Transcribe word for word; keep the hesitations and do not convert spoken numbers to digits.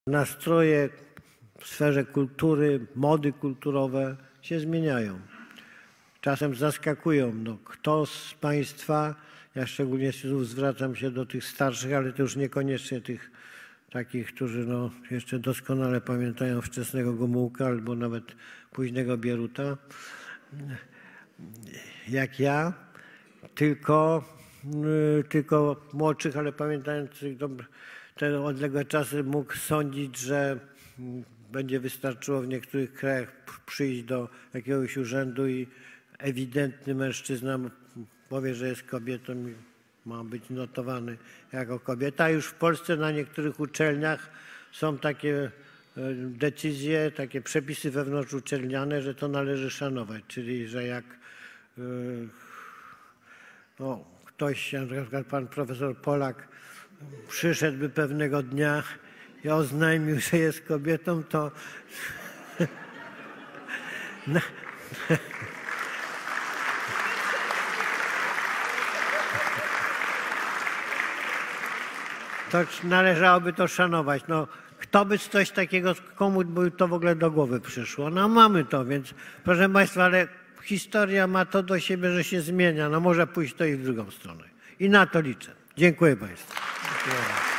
Nastroje w sferze kultury, mody kulturowe się zmieniają. Czasem zaskakują. No, kto z Państwa, ja szczególnie zwracam się do tych starszych, ale to już niekoniecznie tych takich, którzy no, jeszcze doskonale pamiętają wczesnego Gomułka albo nawet późnego Bieruta, jak ja, tylko, tylko młodszych, ale pamiętających te odległe czasy mógł sądzić, że będzie wystarczyło w niektórych krajach przyjść do jakiegoś urzędu i ewidentny mężczyzna powie, że jest kobietą i ma być notowany jako kobieta. Już w Polsce na niektórych uczelniach są takie decyzje, takie przepisy wewnątrzuczelniane, że to należy szanować, czyli że jak no, ktoś, na przykład pan profesor Polak, przyszedłby pewnego dnia i oznajmił, że jest kobietą, to no. To należałoby to szanować. No, kto by coś takiego, komu by to w ogóle do głowy przyszło? No mamy to, więc proszę Państwa, ale historia ma to do siebie, że się zmienia. No może pójść to i w drugą stronę. I na to liczę. Dziękuję Państwu. Dziękuję.